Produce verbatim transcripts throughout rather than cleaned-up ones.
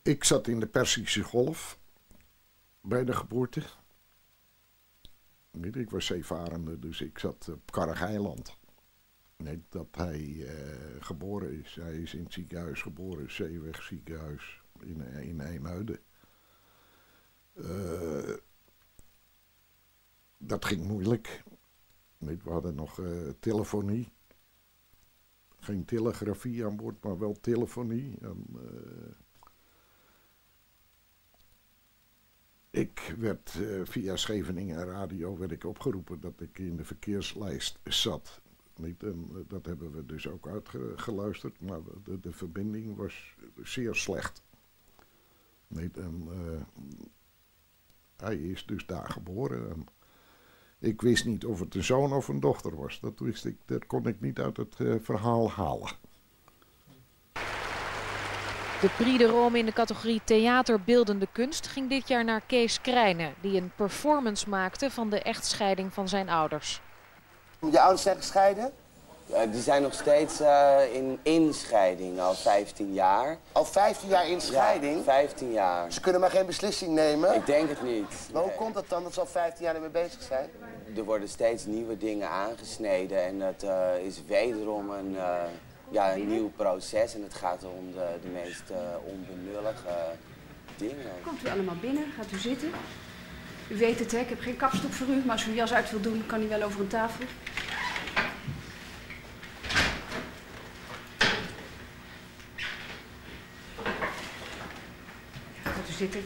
Ik zat in de Perzische Golf bij de geboorte. Ik was zeevarende, dus ik zat op Karageiland. Net dat hij uh, geboren is. Hij is in het ziekenhuis geboren, Zeeweg ziekenhuis in, in IJmuiden. Uh, dat ging moeilijk. We hadden nog uh, telefonie. Geen telegrafie aan boord, maar wel telefonie. En, uh, ik werd uh, via Scheveningen Radio werd ik opgeroepen dat ik in de verkeerslijst zat. Niet, en, uh, dat hebben we dus ook uitgeluisterd, maar de, de verbinding was zeer slecht. Niet, en, uh, hij is dus daar geboren. En ik wist niet of het een zoon of een dochter was. Dat, wist ik, dat kon ik niet uit het uh, verhaal halen. De Prix de Rome in de categorie theaterbeeldende kunst ging dit jaar naar Kees Krijnen, die een performance maakte van de echtscheiding van zijn ouders. Je ouders zijn gescheiden? Ja, die zijn nog steeds uh, in inscheiding, al vijftien jaar. Al vijftien jaar in scheiding? Ja, vijftien jaar. Ze kunnen maar geen beslissing nemen? Ik denk het niet. Maar hoe nee. komt dat dan, dat ze al vijftien jaar ermee bezig zijn? Er worden steeds nieuwe dingen aangesneden en het uh, is wederom een, uh, ja, een nieuw proces. En het gaat om de, de meest uh, onbenullige dingen. Komt u allemaal binnen, gaat u zitten. U weet het, hè? Ik heb geen kapstok voor u, maar als u uw jas uit wilt doen, kan u wel over een tafel. Gaat u zitten.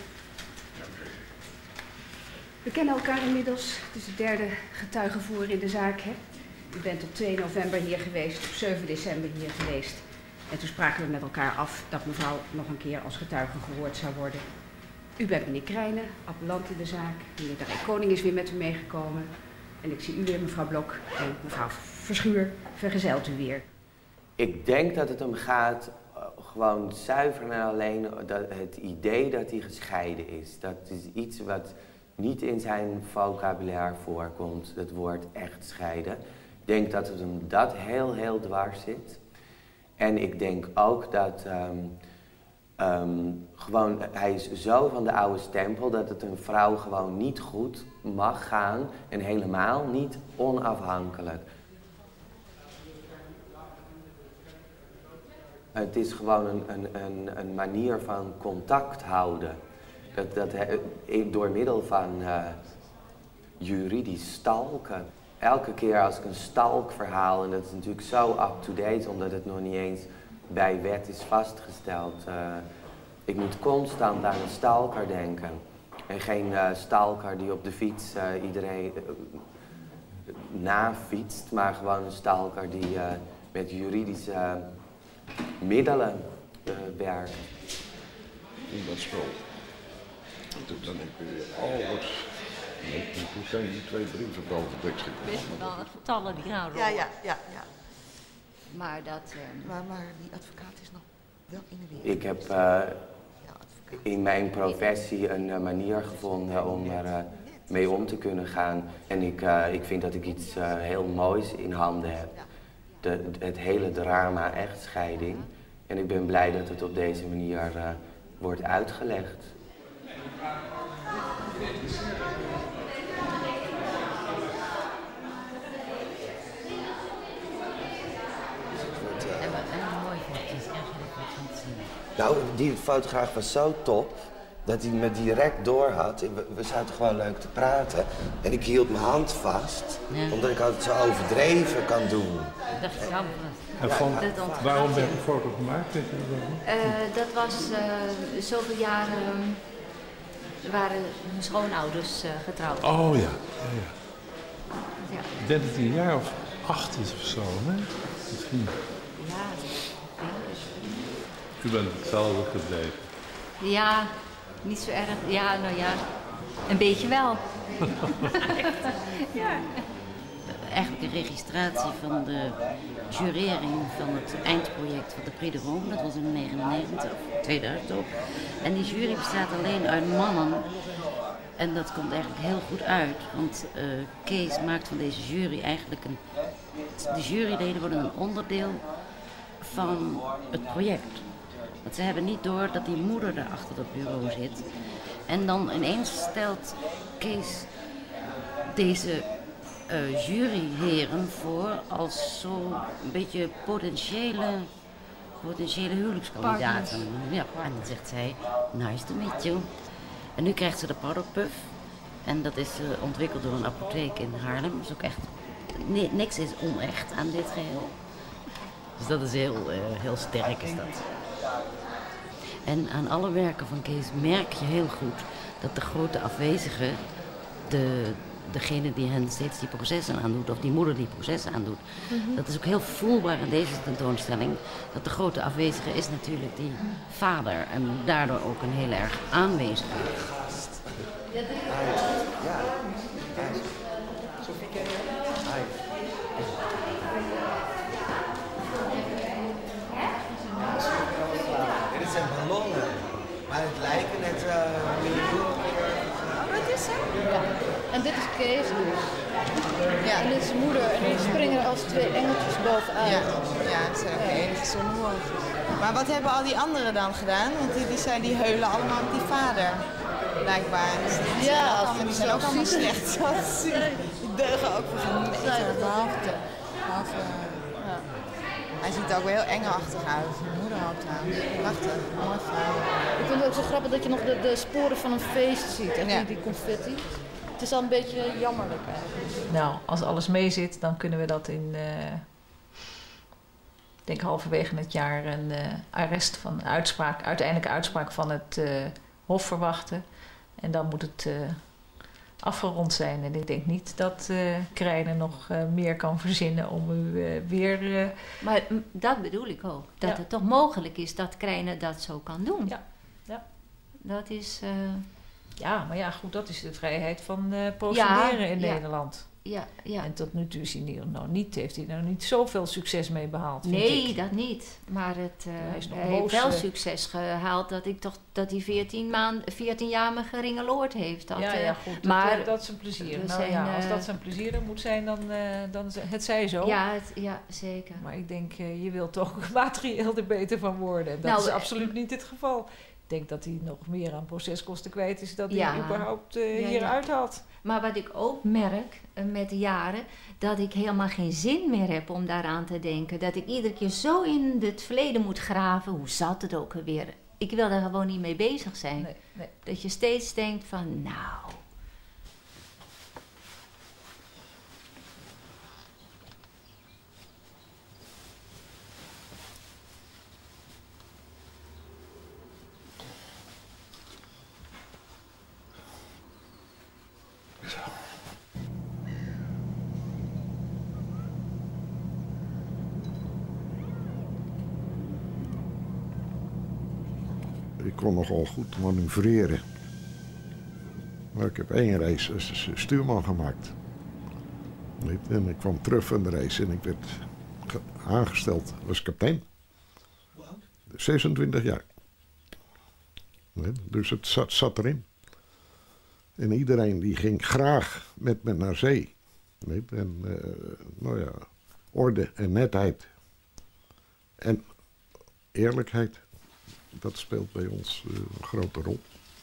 We kennen elkaar inmiddels. Het is de derde getuigenvoer in de zaak, hè? U bent op twee november hier geweest, op zeven december hier geweest. En toen spraken we met elkaar af dat mevrouw nog een keer als getuige gehoord zou worden. U bent meneer Krijnen, appelant in de zaak. Meneer de Rijkoning is weer met u meegekomen. En ik zie u weer, mevrouw Blok. En mevrouw Verschuur vergezelt u weer. Ik denk dat het hem gaat uh, gewoon zuiver en alleen dat het idee dat hij gescheiden is. Dat is iets wat niet in zijn vocabulaire voorkomt, het woord echtscheiden. Ik denk dat het hem dat heel, heel dwars zit. En ik denk ook dat um, um, gewoon, hij is zo van de oude stempel dat het een vrouw gewoon niet goed mag gaan en helemaal niet onafhankelijk. Het is gewoon een, een, een, een manier van contact houden. Dat, dat, door middel van uh, juridisch stalken. Elke keer als ik een stalkverhaal, en dat is natuurlijk zo up-to-date omdat het nog niet eens bij wet is vastgesteld. Uh, ik moet constant aan een stalker denken. En geen uh, stalker die op de fiets uh, iedereen uh, nafietst, maar gewoon een stalker die uh, met juridische uh, middelen uh, werkt. In dat spel. Dan heb je alles. Hoe kan je die twee brieven boven de dek schieten? Best wel aan het vertalen, die gaan rollen. Ja, ja, ja, ja. Maar dat... Uh... Maar, maar die advocaat is nog wel in de wereld. Ik heb uh, in mijn professie een uh, manier gevonden om er uh, mee om te kunnen gaan. En ik, uh, ik vind dat ik iets uh, heel moois in handen heb. De, het hele drama echtscheiding. En ik ben blij dat het op deze manier uh, wordt uitgelegd. Nou, die fotograaf was zo top dat hij me direct door had. We, we zaten gewoon leuk te praten. En ik hield mijn hand vast, ja. omdat ik altijd zo overdreven kan doen. Dat dacht ik jammer. En van, ja, waarom werd een foto gemaakt? Weet je dat, uh, dat was uh, zoveel jaren uh, waren mijn schoonouders uh, getrouwd. Oh ja. ja, ja. ja. Ik denk dat hij een jaar of acht is of zo, hè? Misschien. Ja, u bent hetzelfde gebleven? Ja, niet zo erg. Ja, nou ja, een beetje wel. ja. Eigenlijk een registratie van de jurering van het eindproject van de Prix de Rome. Dat was in negenennegentig of tweeduizend ook. En die jury bestaat alleen uit mannen. En dat komt eigenlijk heel goed uit. Want uh, Kees maakt van deze jury eigenlijk een... De juryleden worden een onderdeel van het project. Want ze hebben niet door dat die moeder daar achter dat bureau zit. En dan ineens stelt Kees deze uh, juryheren voor als zo'n beetje potentiële, potentiële huwelijkskandidaten. Ja, en dan zegt zij, nice to meet you. En nu krijgt ze de Powderpuff. En dat is uh, ontwikkeld door een apotheek in Haarlem. Dat is ook echt, nee, niks is onecht aan dit geheel. Dus dat is heel, uh, heel sterk is dat. En aan alle werken van Kees merk je heel goed dat de grote afwezige, de, degene die hen steeds die processen aandoet, of die moeder die processen aandoet, mm-hmm. dat is ook heel voelbaar in deze tentoonstelling, dat de grote afwezige is natuurlijk die vader en daardoor ook een heel erg aanwezige. Ja, ja. Dit zijn ballonnen, maar het lijken net uh, miljoenen. Oh, dat is zo? Ja. En dit is Kees dus. Ja. En dit is moeder en die springen er als twee engeltjes bovenuit. Ja, ja het zijn ook de enige zonnehoortjes. Maar wat hebben al die anderen dan gedaan? Want die, die, zijn, die heulen allemaal op die vader. Blijkbaar. Dus die ja, zijn allemaal, die zijn ook allemaal slecht. Die deugen ook voor geen meter. Behalve, behalve, ja. Hij ziet er ook wel heel engelachtig uit. Zijn moeder ook trouwens. Prachtig. Mooi vrouw. Ik vind het ook zo grappig dat je nog de, de sporen van een feest ziet. En ja. die, die confetti. Het is al een beetje jammerlijk eigenlijk. Nou, als alles mee zit, dan kunnen we dat in... Uh, ik denk halverwege het jaar een uh, arrest van uitspraak, uiteindelijke uitspraak van het uh, Hof verwachten. En dan moet het uh, afgerond zijn. En ik denk niet dat uh, Krijnen nog uh, meer kan verzinnen om u uh, weer... Uh... Maar m- dat bedoel ik ook. Dat ja. het toch mogelijk is dat Krijnen dat zo kan doen. Ja. ja. Dat is... Uh... Ja, maar ja, goed, dat is de vrijheid van uh, procederen ja, in ja. Nederland. Ja, ja. En tot nu toe is hij nog niet, heeft hij nou niet zoveel succes mee behaald. Vind nee, ik. dat niet. Maar het, uh, hij, is nog hij boos, heeft wel uh, succes gehaald dat ik toch dat hij veertien maanden, veertien jaar mijn geringe loord heeft. Dat, ja, ja, goed. Maar dat, dat is een plezier. Nou, zijn, ja, als uh, dat zijn plezier moet zijn, dan, uh, dan het zij zo. Ja, het, ja, zeker. Maar ik denk, uh, je wilt toch materieel er beter van worden. Dat nou, is absoluut niet het geval. Ik denk dat hij nog meer aan proceskosten kwijt is dan ja, hij überhaupt uh, ja, hieruit ja. had. Maar wat ik ook merk uh, met de jaren, dat ik helemaal geen zin meer heb om daaraan te denken. Dat ik iedere keer zo in het verleden moet graven. Hoe zat het ook alweer? Ik wil daar gewoon niet mee bezig zijn. Nee, nee. Dat je steeds denkt van, nou... Ik kon nogal goed manoeuvreren. Maar ik heb één reis als stuurman gemaakt. En ik kwam terug van de reis en ik werd aangesteld als kapitein. zesentwintig jaar. Dus het zat, zat erin. En iedereen die ging graag met me naar zee. En uh, nou ja, orde en netheid. En eerlijkheid. Dat speelt bij ons uh, een grote rol.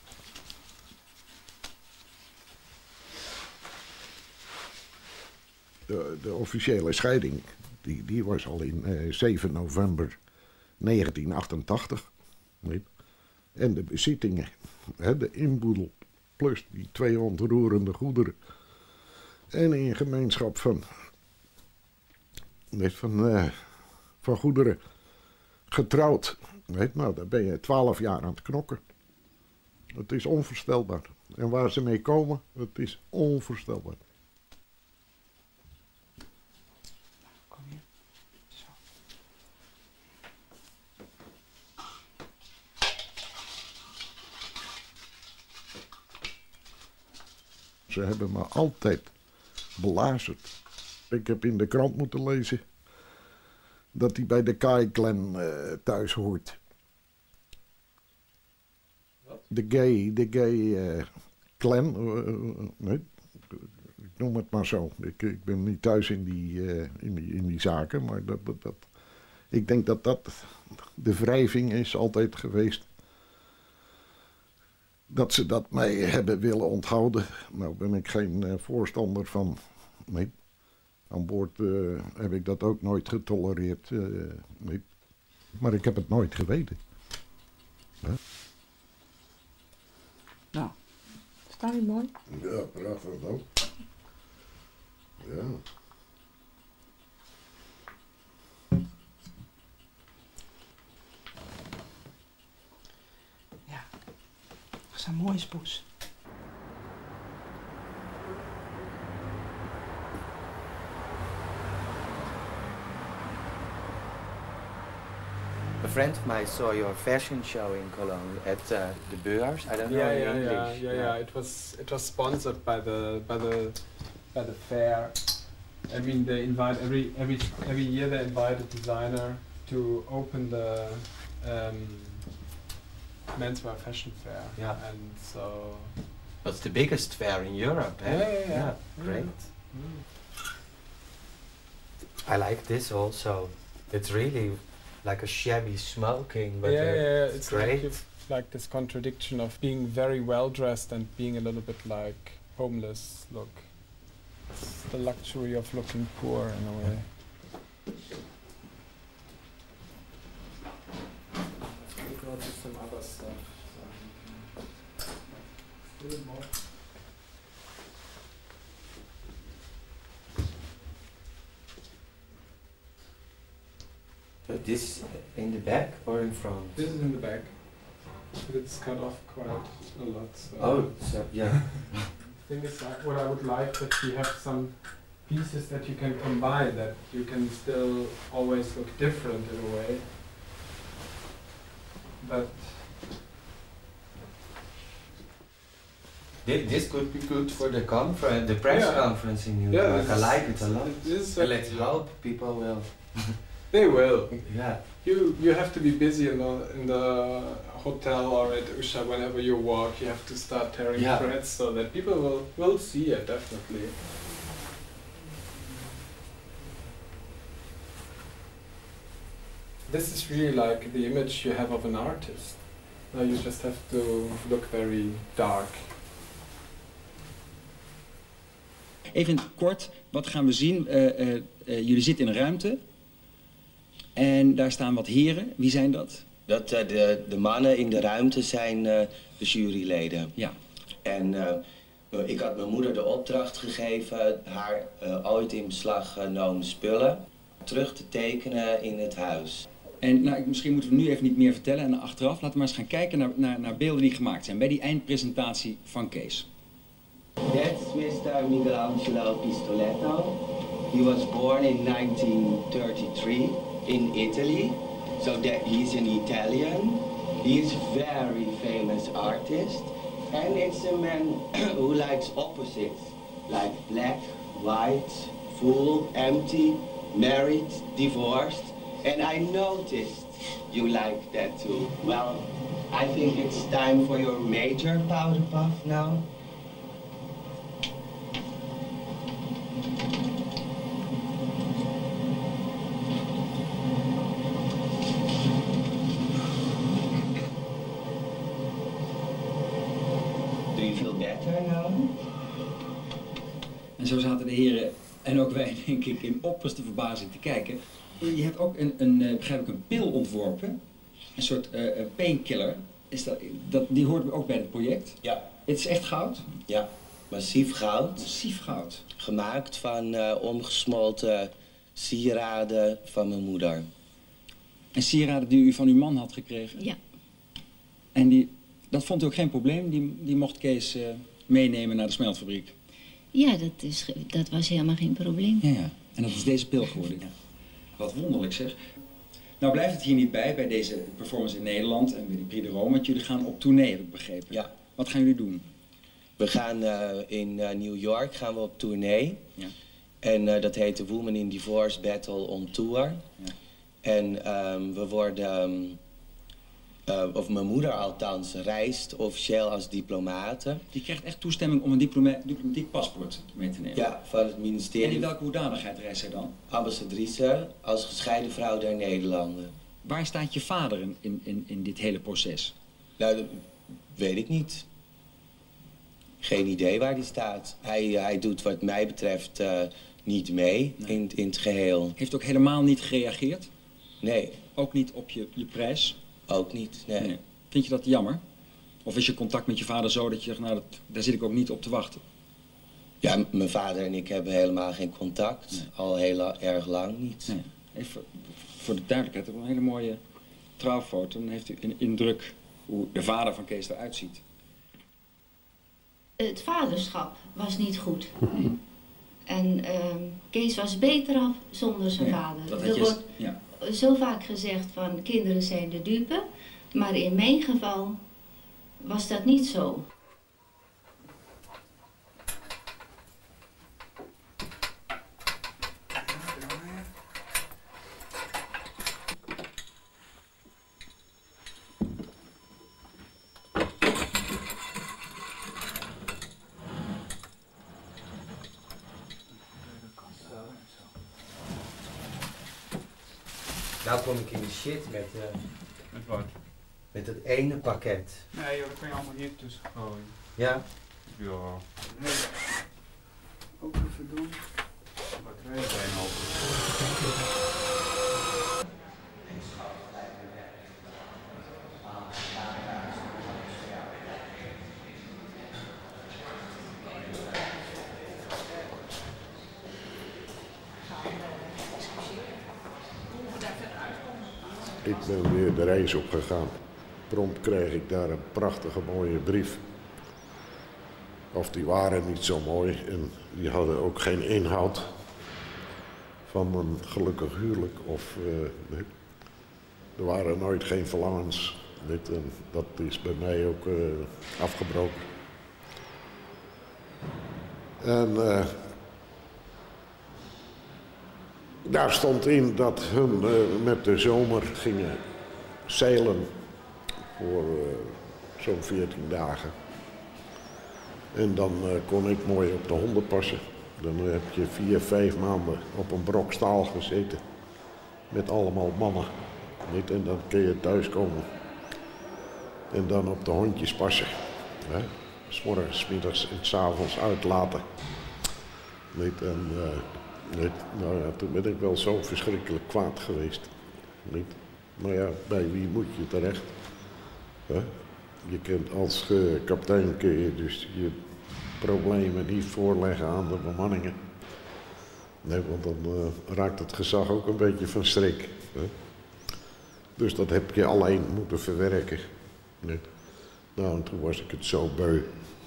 De, de officiële scheiding, die, die was al in uh, zeven november negentien achtentachtig. En de bezittingen, hè, de inboedel, plus die twee ontroerende goederen. En in gemeenschap van, van, uh, van goederen getrouwd. Weet, nou, daar ben je twaalf jaar aan het knokken. Het is onvoorstelbaar. En waar ze mee komen, het is onvoorstelbaar. Kom je? Zo. Ze hebben me altijd belazerd. Ik heb in de krant moeten lezen dat hij bij de Kai-clan uh, thuis hoort. Wat? De gay, de gay uh, clan, uh, uh, nee, ik noem het maar zo. Ik, ik ben niet thuis in die, uh, in die, in die zaken, maar dat, dat, dat. Ik denk dat dat de wrijving is altijd geweest. Dat ze dat mij hebben willen onthouden. Nou ben ik geen uh, voorstander van. Nee. Aan boord uh, heb ik dat ook nooit getolereerd. Uh, nee. Maar ik heb het nooit geweten. Ja. Nou, staat die mooi? Ja, prachtig ook. Ja. Ja, dat is een mooie spoes. A friend of mine saw your fashion show in Cologne at uh, the Beurs. I don't know yeah, in yeah, English. Yeah, yeah, yeah. It was it was sponsored by the by the by the fair. I mean, they invite every every every year they invite a designer to open the um, menswear fashion fair. Yeah. And so That's the biggest fair in Europe. Eh? Yeah, yeah, yeah. yeah. Great. Mm. I like this also. It's really like a shabby smoking, but yeah, uh, yeah, it's, it's great. Like, you've- like this contradiction of being very well dressed and being a little bit like homeless look. It's the luxury of looking poor in a way. We brought you some other stuff. So still more. But this in the back or in front? This is in the back. But it's cut off quite a lot. So Oh, so yeah. thing is, like, what I would like that you have some pieces that you can combine, that you can still always look different in a way. But Thi- This could be good for the conference, the press Yeah. conference in New Yeah, York. this I is- like it a lot. this is And a- let's hope people will. they will. Yeah. You you have to be busy in the in the hotel or at Usha whenever you walk. You have to start tearing Yeah. threads so that people will will see it definitely. This is really like the image you have of an artist. Now you just have to look very dark. Even kort, wat gaan we zien? Uh, uh, uh, jullie zitten in een ruimte. En daar staan wat heren. Wie zijn dat? Dat uh, de, de mannen in de ruimte zijn uh, de juryleden. Ja. En uh, ik had mijn moeder de opdracht gegeven haar uh, ooit in beslag genomen spullen terug te tekenen in het huis. En nou, misschien moeten we nu even niet meer vertellen. En achteraf laten we maar eens gaan kijken naar, naar, naar beelden die gemaakt zijn bij die eindpresentatie van Kees. That's mister Michelangelo Pistoletto. He was born in nineteen thirty-three in Italy. So that he's an Italian. He is a very famous artist. And it's a man who likes opposites. Like black, white, full, empty, married, divorced. And I noticed you like that too. Well, I think it's time for your major powder puff now. Do you feel better now? En zo zaten de heren en ook wij, denk ik, in opperste verbazing te kijken. Je hebt ook een, een uh, begrijp ik, een pil ontworpen. Een soort uh, painkiller. Is dat, dat, die hoort ook bij het project? Ja. Het is echt goud? Ja, massief goud. Massief goud. Gemaakt van uh, omgesmolten sieraden van mijn moeder. En sieraden die u van uw man had gekregen? Ja. En die, dat vond u ook geen probleem? Die, die mocht Kees uh, meenemen naar de smeltfabriek? Ja, dat, is, dat was helemaal geen probleem. Ja, ja. En dat is deze pil geworden. Ja. Wat wonderlijk zeg. Nou blijft het hier niet bij, bij deze performance in Nederland en bij die Prix de Rome, want jullie gaan op tournee, heb ik begrepen. Ja. Wat gaan jullie doen? We gaan uh, in uh, New York gaan we op tournee. Ja. En uh, dat heet de Women in Divorce Battle on Tour. Ja. En um, we worden um, Uh, of mijn moeder althans, reist officieel als diplomate. Die krijgt echt toestemming om een diploma diplomatiek paspoort mee te nemen? Ja, van het ministerie. En in welke hoedanigheid reist zij dan? Ambassadrice als gescheiden vrouw der Nederlanden. Waar staat je vader in, in, in, in dit hele proces? Nou, dat weet ik niet. Geen idee waar die staat. Hij, hij doet wat mij betreft uh, niet mee nee. in, in het geheel. Heeft ook helemaal niet gereageerd? Nee. Ook niet op je, je prijs? Ook niet, nee. nee. Vind je dat jammer? Of is je contact met je vader zo dat je zegt, nou, dat, daar zit ik ook niet op te wachten? Ja, mijn vader en ik hebben helemaal geen contact. Nee. Al heel erg lang niet. Nee. Even voor de duidelijkheid, een hele mooie trouwfoto. Dan heeft u een indruk hoe de vader van Kees eruit ziet. Het vaderschap was niet goed. Mm. En uh, Kees was beter af zonder zijn nee, vader. Dat er je, wordt ja. zo vaak gezegd van kinderen zijn de dupe. Maar in mijn geval was dat niet zo. Nou kom ik in de shit met, uh, met wat? Met het ene pakket. Nee joh, dat kan je allemaal hier tussen gooien. Ja? Ja. Nee. Ook even doen. Batterij bijna op. Ik ben weer de reis opgegaan. Prompt kreeg ik daar een prachtige mooie brief. Of die waren niet zo mooi en die hadden ook geen inhoud van een gelukkig huwelijk. Of, uh, nee. Er waren nooit geen verlangens. Dit, en dat is bij mij ook uh, afgebroken. En uh, daar stond in dat hun uh, met de zomer gingen zeilen voor uh, zo'n veertien dagen. En dan uh, kon ik mooi op de honden passen. Dan heb je vier, vijf maanden op een brok staal gezeten. Met allemaal mannen. Niet? En dan kun je thuiskomen. En dan op de hondjes passen. Hè? 's morgens, 's middags en 's avonds uitlaten. Niet? En, uh, niet? Nou ja, toen ben ik wel zo verschrikkelijk kwaad geweest. Niet? Maar ja, bij wie moet je terecht? Hè? Je kunt als uh, kapitein kun je dus je problemen niet voorleggen aan de bemanningen. Nee, want dan uh, raakt het gezag ook een beetje van streek. Hè? Dus dat heb je alleen moeten verwerken. Nee. Nou, en toen was ik het zo beu.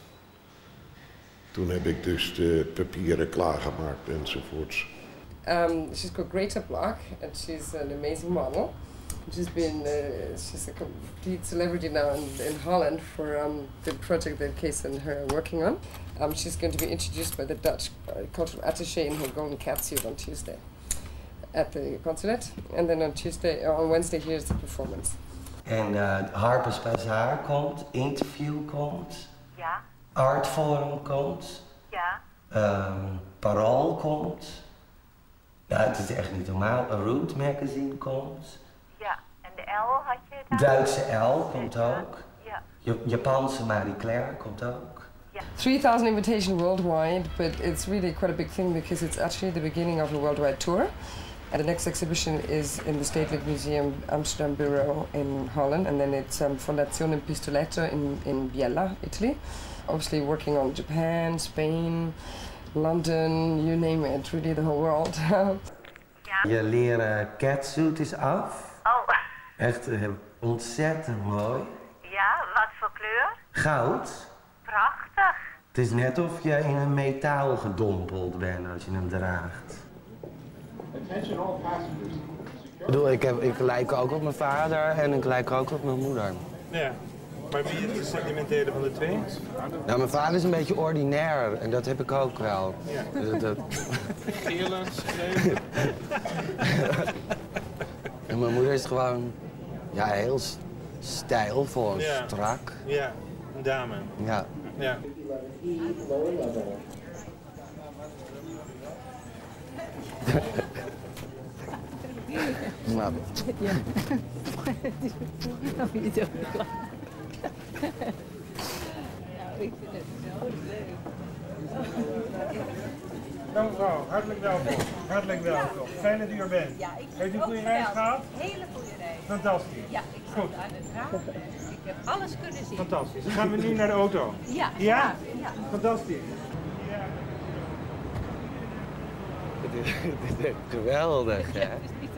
Toen heb ik dus de papieren klaargemaakt enzovoorts. Um, she's got greater luck and she's an amazing model. She's been, uh, she's a complete celebrity now in, in Holland for um, the project that Kees and her are working on. Um, she's going to be introduced by the Dutch uh, cultural attaché in her golden catsuit on Tuesday at the consulate. And then on Tuesday, uh, on Wednesday, here's the performance. En uh, Harper's Bazaar komt, Interview komt, ja. Artforum komt, ja. Um, Parool komt. Nou, het is echt niet normaal. A Root Magazine komt. Ja, en de L had je daar? Duitse L komt ook. Ja. Japanse Marie Claire komt ook. Ja. three thousand invitations worldwide, but it's really quite a big thing because it's actually the beginning of a worldwide tour. And the next exhibition is in the Stedelijk Museum Amsterdam Bureau in Holland, and then it's um, Fondazione Pistoletto in, in Biella, Italy. Obviously working on Japan, Spain, London, you name it, really the whole world. Ja. Je leren catsuit is af. Oh. Echt uh, ontzettend mooi. Ja, wat voor kleur? Goud. Prachtig. Het is net of je in een metaal gedompeld bent als je hem draagt. Ik bedoel, ik, heb, ik lijk ook op mijn vader en ik lijk ook op mijn moeder. Ja, maar wie is de sentimentele van de twee? Nou, mijn vader is een beetje ordinair en dat heb ik ook wel. Ja. Dus dat... Geelend, schreeuwen. En mijn moeder is gewoon, ja, heel, stijlvol en Ja. strak. Ja, een dame. Ja. Ja. Nou. Ja. Nou, je toch niet lachen. Nou, ik vind het zo leuk. Dank mevrouw, hartelijk welkom. Hartelijk welkom. Fijn dat u er bent. Ja, ik Heeft u een goede reis gehad? Hele goede reis. Fantastisch. Ja, ik zat Goed. aan het raam. Ik heb alles kunnen zien. Fantastisch. Dan gaan we nu naar de auto. Ja. Ja? Ja. Fantastisch. Dit is, dit is geweldig, hè?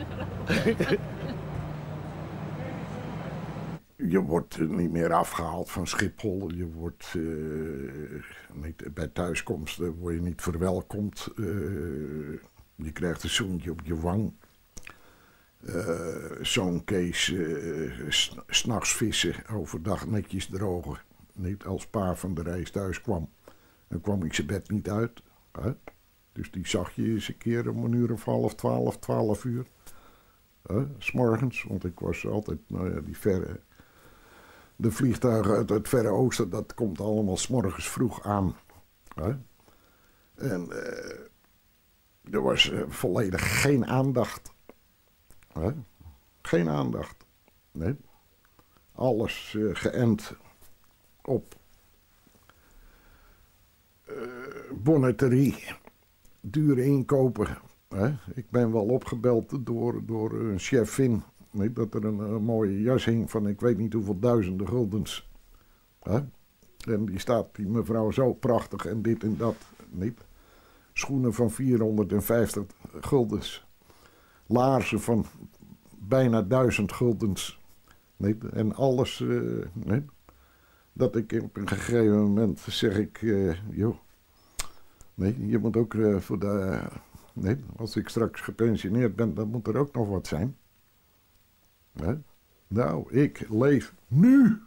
Je wordt uh, niet meer afgehaald van Schiphol. Je wordt uh, niet, bij thuiskomst uh, word je niet verwelkomd. Uh, je krijgt een zoentje op je wang. Uh, Zo'n Kees, uh, s'nachts vissen, overdag netjes drogen. Niet als pa van de reis thuis kwam. Dan kwam ik zijn bed niet uit. Hè? Dus die zag je eens een keer om een uur of half twaalf, twaalf uur. Hè? 's Morgens, want ik was altijd, nou ja, die verre... De vliegtuigen uit het Verre Oosten, dat komt allemaal 's morgens vroeg aan. Hè? En uh, er was uh, volledig geen aandacht. Hè? Geen aandacht. Nee. Alles uh, geënt op uh, bonneterie, dure inkopen. Hè? Ik ben wel opgebeld door, door een chefin. Nee, dat er een, een mooie jas hing van ik weet niet hoeveel duizenden guldens. Hè? En die staat die mevrouw zo prachtig en dit en dat. Niet? Schoenen van vierhonderdvijftig guldens. Laarzen van bijna duizend guldens. Niet? En alles. Uh, niet? Dat ik op een gegeven moment zeg ik. Uh, joh. Nee, je moet ook uh, voor de. Nee, als ik straks gepensioneerd ben, dan moet er ook nog wat zijn. Hè? Nou, ik leef nu.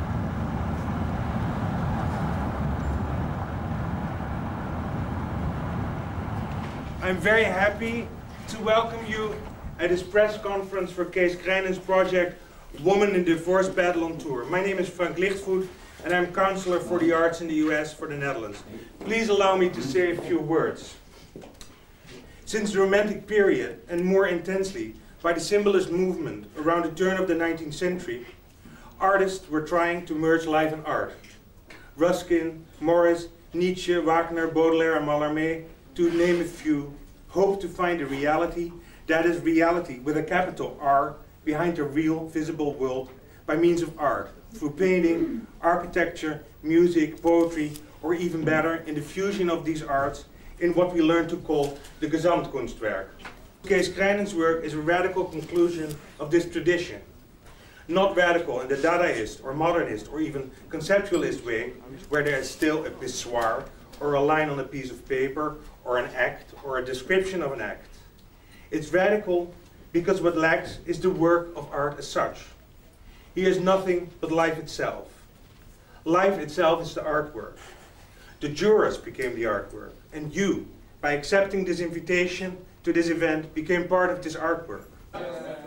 I'm very happy to welcome you at this press conference for Kees Krijnen's project Woman in Divorce Battle on Tour. My name is Frank Lichtvoet and I'm counselor for the arts in the U S for the Netherlands. Please allow me to say a few words. Since the Romantic period, and more intensely, by the symbolist movement around the turn of the nineteenth century, artists were trying to merge life and art. Ruskin, Morris, Nietzsche, Wagner, Baudelaire and Mallarmé, to name a few, hoped to find a reality that is reality with a capital R behind the real visible world by means of art, through painting, architecture, music, poetry, or even better, in the fusion of these arts in what we learn to call the Gesamtkunstwerk. Kees Krijnen's work is a radical conclusion of this tradition. Not radical in the Dadaist or modernist or even conceptualist way, where there is still a pissoir or a line on a piece of paper or an act or a description of an act. It's radical because what lacks is the work of art as such. He is nothing but life itself. Life itself is the artwork. The jurors became the artwork, and you, by accepting this invitation to this event, became part of this artwork. Uh,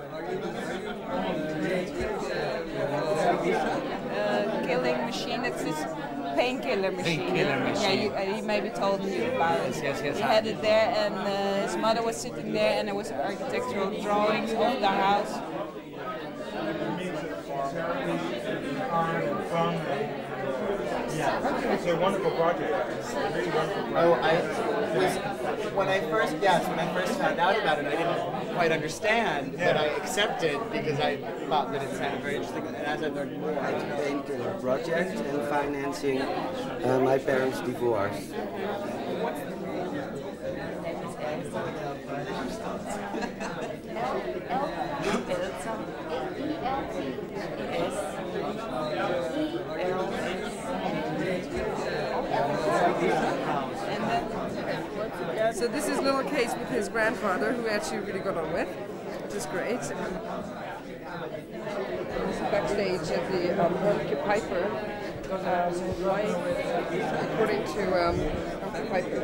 killing machine, it's this painkiller machine. Painkiller machine. Yeah, you, uh, he maybe told you about it. Yes, yes, yes. He had it there, and uh, his mother was sitting there, and there was architectural drawings of the house. Yeah, it's a wonderful project. It's a really wonderful project. Oh, I was, when I first, yes, when I first found out about it, I didn't quite understand, Yeah. but I accepted because I thought that it sounded very interesting, and as I learned more, I Painkiller project and financing uh, my parents' divorce. So this is little Kees with his grandfather, who actually really got on with, which is great. Backstage at the um, Hornke Piper, um, right, according to um, the Piper.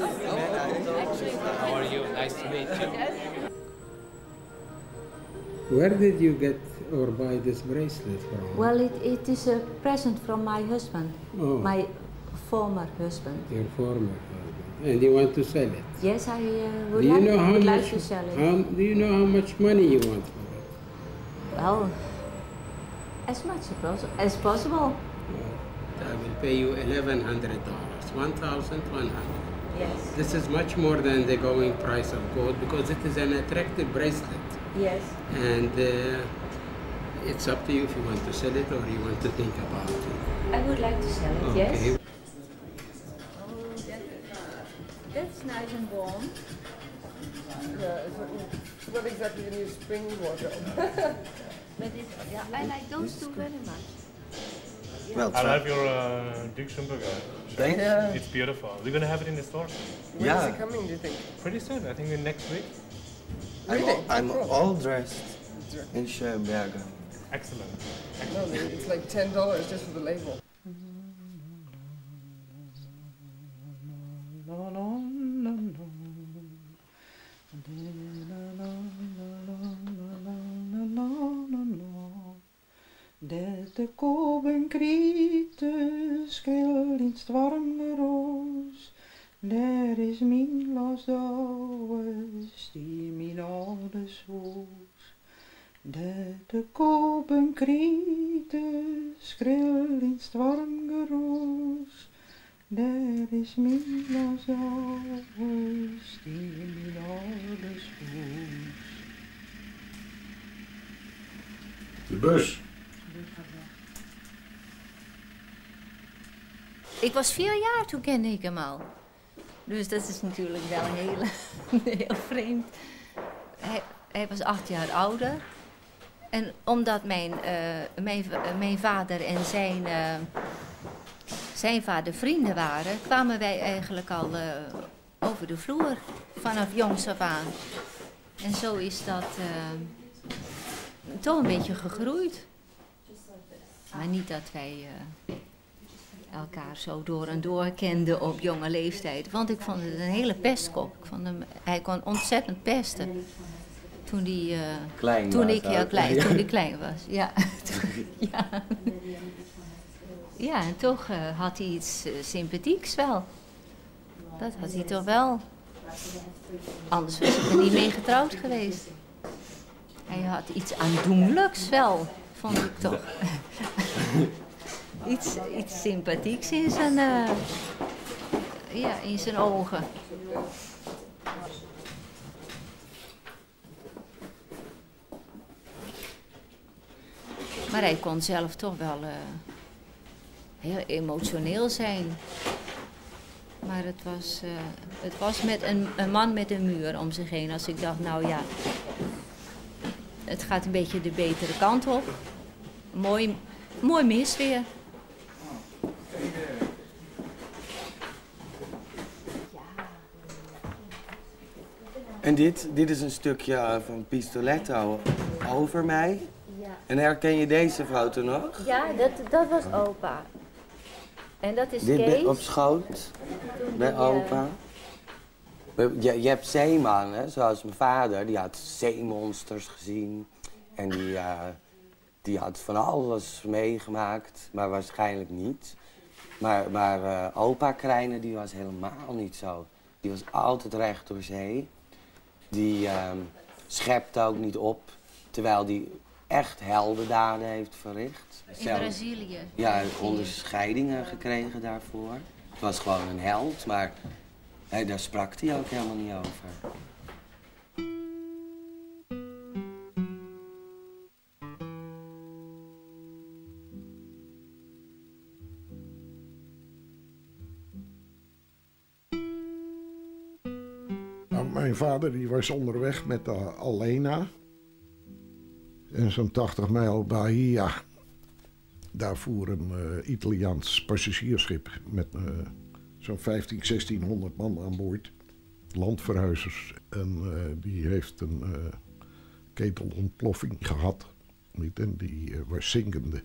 How are you? Nice to meet you. Where did you get or buy this bracelet from? Well, it, it is a present from my husband, Oh. my former husband. Your former husband. And you want to sell it? Yes, I uh, would, Do you like, know how would much, like to sell it. How, do you know how much money you want for it? Well, as much as, pos as possible. I will pay you eleven hundred dollars, one thousand one hundred. Yes. This is much more than the going price of gold because it is an attractive bracelet. Yes. And uh, it's up to you if you want to sell it or you want to think about it. I would like to sell it, Okay. yes. Oh, that, that's nice and warm. Yeah, it's not, it's not exactly the new spring wardrobe. But it, yeah, I like those two very much. Well, I love your uh, Duxenburger shirt. Thanks. Yeah. It's beautiful. We're gonna have it in the store. When Yeah. is it coming, do you think? Pretty soon. I think in next week. I'm, Really? all, I'm Cool. all dressed in Schoenberger. Excellent. No, it's like ten dollars just for the label. De koben kriete skil in stwarme roos. Der is min las dauwes die min alles woos. De de koben kriete skrill in stwarme roos. Der is min las dauwes die min alles woos. De bus. Ik was vier jaar, toen kende ik hem al. Dus dat is natuurlijk wel een hele, heel vreemd. Hij, hij was acht jaar ouder. En omdat mijn, uh, mijn, uh, mijn vader en zijn, uh, zijn vader vrienden waren, kwamen wij eigenlijk al uh, over de vloer vanaf jongs af aan. En zo is dat uh, toch een beetje gegroeid. Maar niet dat wij uh, elkaar zo door en door kenden op jonge leeftijd. Want ik vond het een hele pestkop. Ik vond hem, hij kon ontzettend pesten. Toen, die, uh, klein toen was ik heel ook. klein, toen ik klein was. Ja, ja. Ja, en toch uh, had hij iets uh, sympathieks wel. Dat had hij toch wel. Anders was ik er niet mee getrouwd geweest. Hij had iets aandoenlijks wel, vond ik toch. iets, iets sympathieks in zijn, uh, ja, in zijn ogen. Maar hij kon zelf toch wel uh, heel emotioneel zijn. Maar het was, uh, het was met een, een man met een muur om zich heen. Als ik dacht, nou ja, het gaat een beetje de betere kant op. Mooi, mooi mis weer. En dit, dit is een stukje van Pistoletto over mij. Ja. En herken je deze foto nog? Ja, dat, dat was opa. En dat is Dit Kees. ben- op schoot bij die, opa. Je, je hebt zeemannen, zoals mijn vader, die had zeemonsters gezien. En die, uh, die had van alles meegemaakt, maar waarschijnlijk niet. Maar, maar uh, opa Krijnen, die was helemaal niet zo. Die was altijd recht door zee. Die uh, schepte ook niet op, terwijl die echt heldendaden heeft verricht. In Zelf- Brazilië. Ja, Brazilië. onderscheidingen gekregen daarvoor. Het was gewoon een held, maar hey, daar sprak hij ook helemaal niet over. Nou, mijn vader die was onderweg met de Alena. En zo'n tachtig mijl Bahia. Daar voer een uh, Italiaans passagiersschip met uh, zo'n vijftienhonderd, zestienhonderd man aan boord. Landverhuizers. En uh, die heeft een uh, ketelontploffing gehad. Niet? En die uh, was zinkende.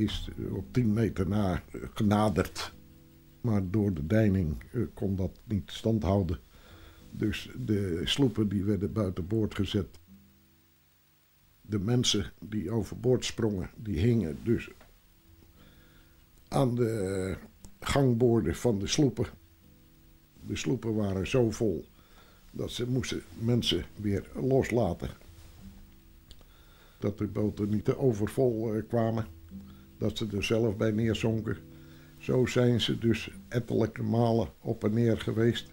is op tien meter na genaderd. Maar door de deining uh, kon dat niet stand houden. Dus de sloepen die werden buitenboord gezet. De mensen die overboord sprongen, die hingen dus aan de gangboorden van de sloepen. De sloepen waren zo vol dat ze moesten mensen weer loslaten. Dat de boten niet te overvol uh, kwamen. Dat ze er zelf bij neerzonken. Zo zijn ze dus ettelijke malen op en neer geweest.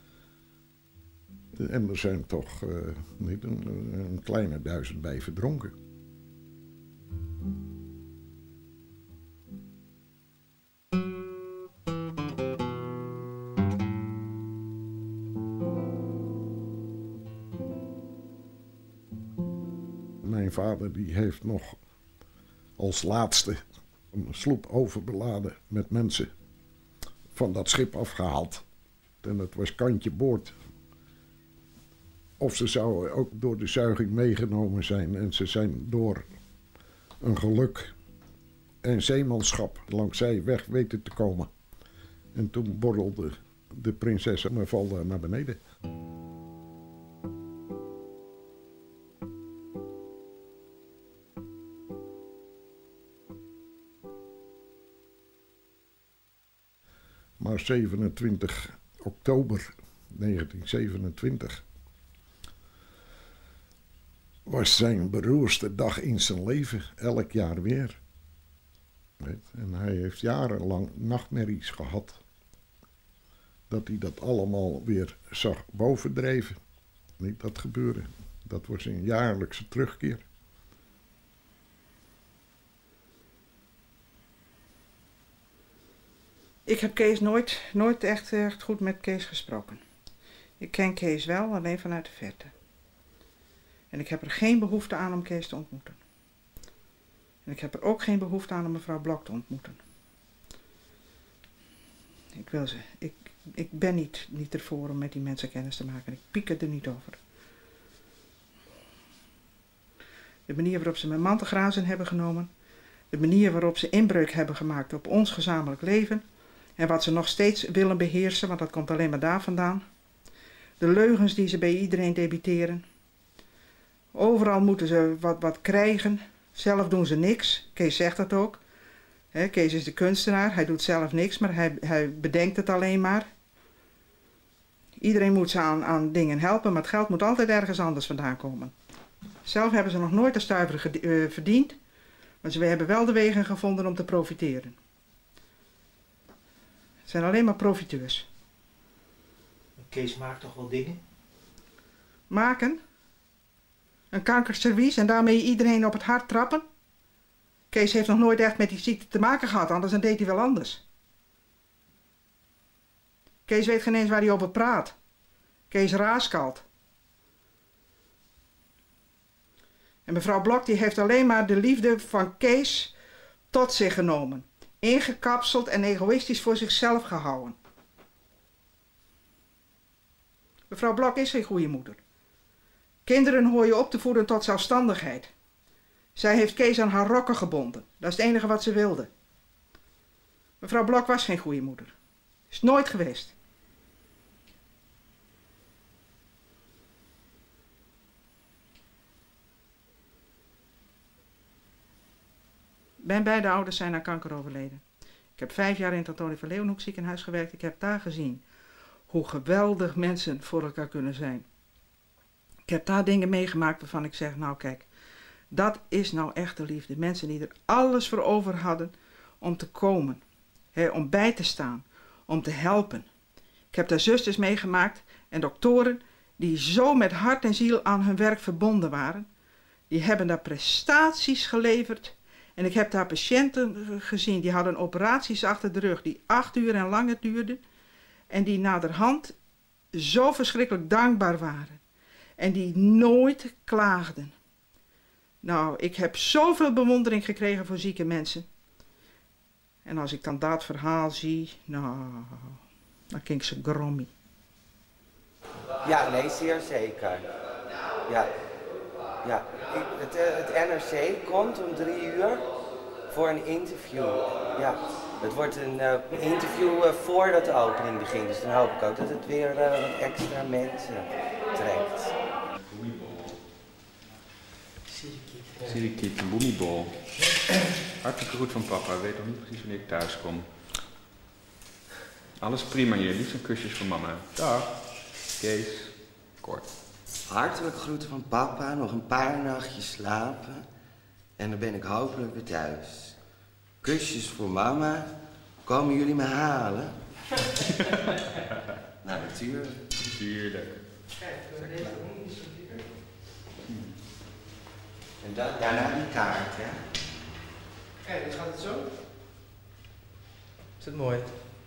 En er zijn toch uh, niet een, een kleine duizend bij verdronken. Mijn vader die heeft nog als laatste een sloep overbeladen met mensen van dat schip afgehaald. En het was kantje boord. Of ze zouden ook door de zuiging meegenomen zijn. En ze zijn door een geluk en zeemanschap langs zij weg weten te komen. En toen borrelde de prinses en me valde naar beneden. Maar zevenentwintig oktober negentien zevenentwintig was zijn beroerdste dag in zijn leven, elk jaar weer. En hij heeft jarenlang nachtmerries gehad. Dat hij dat allemaal weer zag bovendreven. Niet dat gebeuren. Dat was een jaarlijkse terugkeer. Ik heb Kees nooit, nooit echt, echt goed met Kees gesproken. Ik ken Kees wel, alleen vanuit de verte. En ik heb er geen behoefte aan om Kees te ontmoeten. En ik heb er ook geen behoefte aan om mevrouw Blok te ontmoeten. Ik wil ze. Ik, ik ben niet, niet ervoor om met die mensen kennis te maken. Ik pieker er niet over. De manier waarop ze mijn mantelgrazen hebben genomen. De manier waarop ze inbreuk hebben gemaakt op ons gezamenlijk leven. En wat ze nog steeds willen beheersen, want dat komt alleen maar daar vandaan. De leugens die ze bij iedereen debiteren. Overal moeten ze wat, wat krijgen. Zelf doen ze niks. Kees zegt dat ook. He, Kees is de kunstenaar. Hij doet zelf niks, maar hij, hij bedenkt het alleen maar. Iedereen moet ze aan, aan dingen helpen, maar het geld moet altijd ergens anders vandaan komen. Zelf hebben ze nog nooit een stuiver uh, verdiend. Maar ze hebben wel de wegen gevonden om te profiteren. Het zijn alleen maar profiteurs. Kees maakt toch wel dingen? Maken? Een kankerservies en daarmee iedereen op het hart trappen? Kees heeft nog nooit echt met die ziekte te maken gehad, anders dan deed hij wel anders. Kees weet geen eens waar hij over praat. Kees raaskalt. En mevrouw Blok die heeft alleen maar de liefde van Kees tot zich genomen. Ingekapseld en egoïstisch voor zichzelf gehouden. Mevrouw Blok is geen goede moeder. Kinderen hoor je op te voeden tot zelfstandigheid. Zij heeft Kees aan haar rokken gebonden. Dat is het enige wat ze wilde. Mevrouw Blok was geen goede moeder. Is nooit geweest. Mijn beide ouders zijn aan kanker overleden. Ik heb vijf jaar in het Antonie van Leeuwenhoek ziekenhuis gewerkt. Ik heb daar gezien hoe geweldig mensen voor elkaar kunnen zijn. Ik heb daar dingen meegemaakt waarvan ik zeg, nou kijk, dat is nou echte liefde. Mensen die er alles voor over hadden om te komen, hè, om bij te staan, om te helpen. Ik heb daar zusters meegemaakt en doktoren die zo met hart en ziel aan hun werk verbonden waren. Die hebben daar prestaties geleverd. En ik heb daar patiënten gezien, die hadden operaties achter de rug die acht uur en langer duurden. En die naderhand zo verschrikkelijk dankbaar waren. En die nooit klaagden. Nou, ik heb zoveel bewondering gekregen voor zieke mensen. En als ik dan dat verhaal zie, nou, dan klink ze grommy. Ja, nee, zeer zeker. Ja, ja. Ik, het, het N R C komt om drie uur voor een interview. Ja, het wordt een uh, interview uh, voordat de opening begint. Dus dan hoop ik ook dat het weer uh, wat extra mensen trekt. Sirikit, een boemiebol. Hartelijk groet van papa. Ik weet nog niet precies wanneer ik thuis kom. Alles prima hier. Liefst kusjes van mama. Dag. Kees. Kort. Hartelijk groeten van papa. Nog een paar nachtjes slapen. En dan ben ik hopelijk weer thuis. Kusjes voor mama. Komen jullie me halen? Nou, natuurlijk. Natuurlijk. En da daarna die kaart, hè? Kijk, dus gaat het zo? Is het mooi?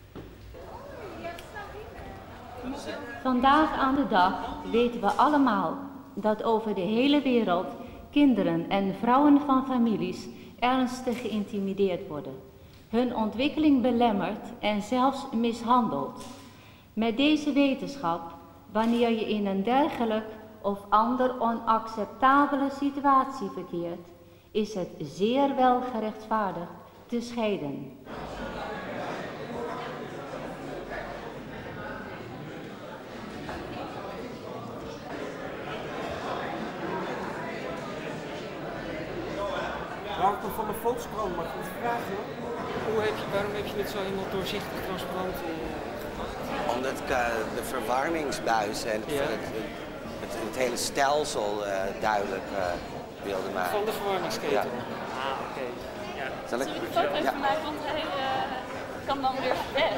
Vandaag aan de dag weten we allemaal dat over de hele wereld kinderen en vrouwen van families ernstig geïntimideerd worden, hun ontwikkeling belemmerd en zelfs mishandeld. Met deze wetenschap, wanneer je in een dergelijk of ander onacceptabele situatie verkeert, is het zeer wel gerechtvaardigd te scheiden. Raak me van de Volkskrant, maar goed vraag hoor. Hoe heb je, waarom heb je het zo helemaal doorzichtig transparant uh, gemaakt? Omdat ik uh, de verwarmingsbuizen en Ja. het, het, het, het hele stelsel uh, duidelijk uh, wilde maken. Van de verwarmingsketel? Ja. Ah, oké. Ja. Zal ik? Zie je de foto Ja. van mij, want hij uh, kan dan weer weg.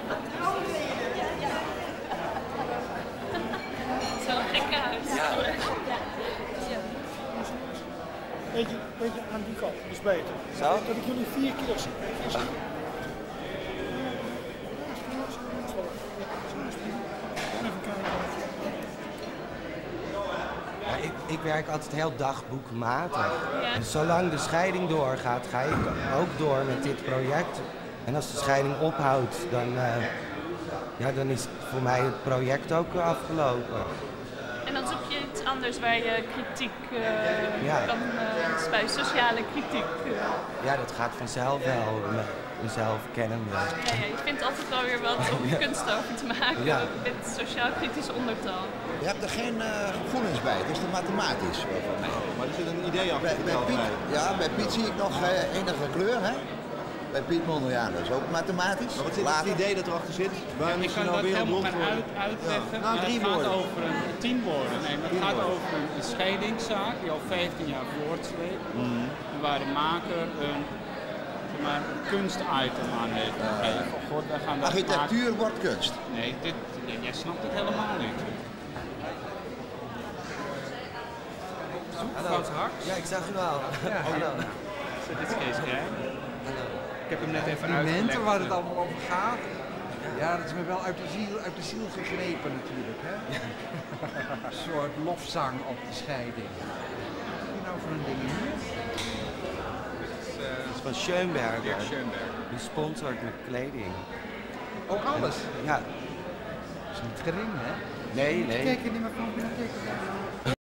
Zo'n gekke huis. Ja. Ja. Beetje, beetje aan die kant, dus beter. Zo? Dat ik jullie vier keer zie. Ja, ik, ik werk altijd heel dagboekmatig. Ja. En zolang de scheiding doorgaat, ga ik ook door met dit project. En als de scheiding ophoudt, dan, uh, ja, dan is voor mij het project ook afgelopen. En dan zoek je iets anders waar je kritiek uh, Ja. kan, uh, bij sociale kritiek. Uh. Ja, dat gaat vanzelf wel, me- mezelf kennende. Ja, ja, je vindt altijd wel weer wat om Ja. kunst over te maken Ja. met sociaal-kritisch ondertoon. Je hebt er geen uh, gevoelens bij, het is te mathematisch. Nee. Maar er zit een idee achter. Bij, bij Piet, ja, bij Piet zie ik nog uh, enige kleur, hè? Bij Piet Mondriaan, dat is ook mathematisch. Maar wat zit het idee dat erachter zit? Waarom Ik is kan er nou dat weer een helemaal blond gaan worden? uit, uitleggen. Ja. Nou, maar drie het gaat woorden. over een, tien woorden. Nee, maar het Tien gaat woorden. over een scheidingszaak die al vijftien jaar voortsleept. Mhm. Waar de maker een, zeg maar, een kunstitem aan heeft gegeven. God, wij gaan dat Architectuur maken. wordt kunst. Nee, dit, jij snapt het helemaal niet. Hallo. Fout hart? Ja, ik zag u al. Ja, Hallo. Zo, dit is Kees Krijn. Hallo. Ik heb hem net even Die uitgelegd. momenten waar het allemaal over gaat, ja, dat is me wel uit de ziel, uit de ziel gegrepen natuurlijk. Hè? Een soort lofzang op de scheiding. Wat is hier nou voor een ding hier? Dat is van Schoenberger. Dirk Schoenberger. Die sponsort met kleding. Ook alles? Ja. Dat is niet gering, hè? Nee, nee. Kijk, die maar van binnen kijken.